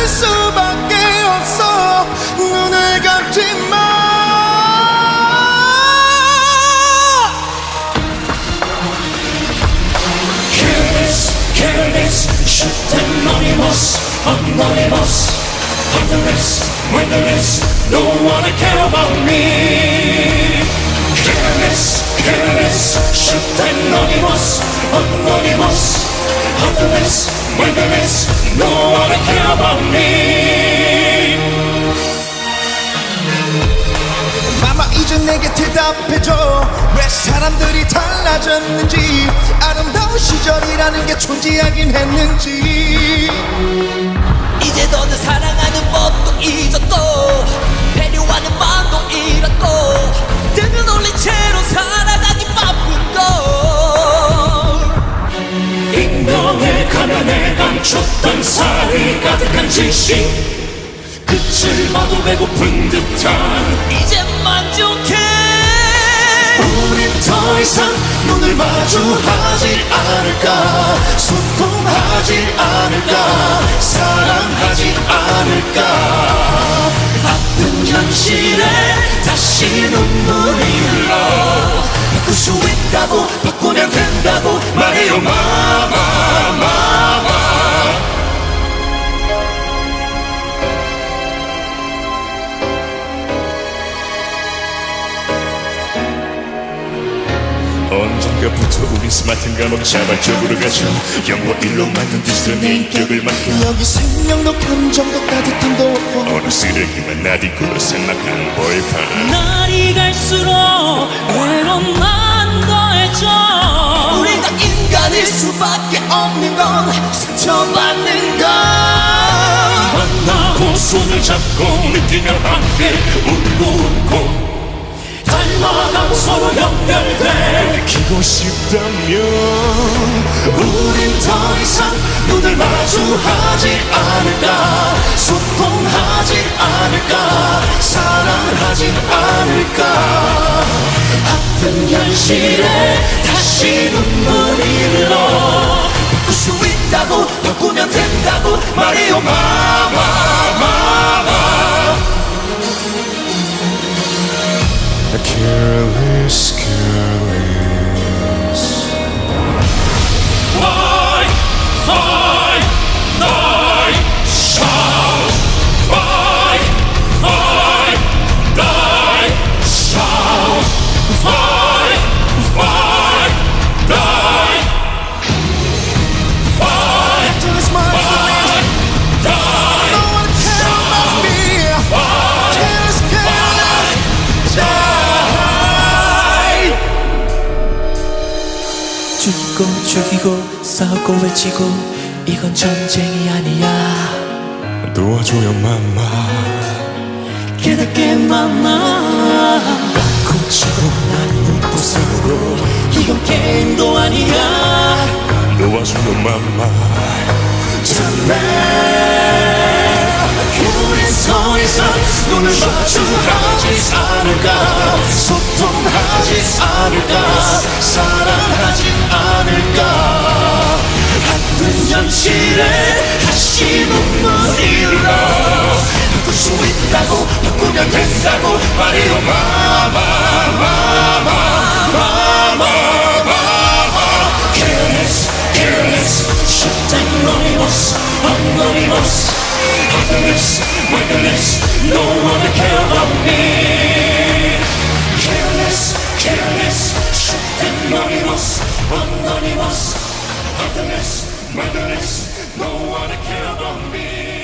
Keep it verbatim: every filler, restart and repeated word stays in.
수밖에 없어. 눈을 감지 마. Careless, careless, shoot anonymous, anonymous, heartless, mindless, don't wanna care about me. Careless, careless, shoot anonymous, anonymous, heartless, mindless, don't wanna care about me. 마마 이제 내게 대답해줘. 왜 사람들이 달라졌는지, 아름다운 시절이라는 게 존재하긴 했는지. 이제 너는 사랑하는 법도 잊었고 배려하는 마음도 잃었고 등은 올린 채로 살아가기 바쁜 걸. 인명의 가면에 감췄던 살이 가득한 지식, 끝을 봐도 배고픈 듯한 이제 만족해. 우린 더 이상 눈을 마주하지 않을까. 소통하지 않을까. 사랑하지 않을까. 아픈 현실에 다시 눈물이 흘러. 바꿀 수 있다고, 바꾸면 된다고 말해요 마마 마마. 언젠가부터 우린 스마트한 감옥 자발적으로 가죠. 영과 일로 만든 디지털 인격을 맡겨. 여기 생명도 감정도 따뜻함도 없고 어느 쓰레기만 나디고 생각한 벌판. 날이 갈수록 외로움만 더해져. 우리가 인간일 수밖에 없는 건 상처받는 건. 만나고 손을 잡고 느끼며 함께 울고 웃고 닮아가고 서로 연결돼 키고 싶다면 우린 더 이상 눈을 마주하지 않을까. 소통하지 않을까. 사랑하지 않을까. 아픈 현실에 다시 눈물이 흘러. 바꿀 수 있다고, 바꾸면 된다고 말해요 마마 마마. Careless, careless. Fight, fight, fight, shout. Fight, fight, die, shout. Fight, fight, die. Fight, Just my fight, die. No one care about me. Careless, careless, die. 죽고 죽이고 싸우고 외치고 이건 전쟁이 아니야. 도와줘요 맘마. 깨닫게 맘마. 고치고 난 부상으로 이건 게임도 아니야. 도와줘요 맘마. 우린 더 이상 눈을 마주하지 않을까. 소통하지 않을까. 사랑하지 않을까. 아픈 현실에 다시 눈물이 흘러. 바꿀 수 있다고, 바꾸면 된다고 말해요 마마 마마 마마 마마. Careless, careless, shut anonymous, anonymous, heartless, mindless, no one care about me. Careless, careless, shut anonymous, anonymous, heartless, mindless, no one care about me.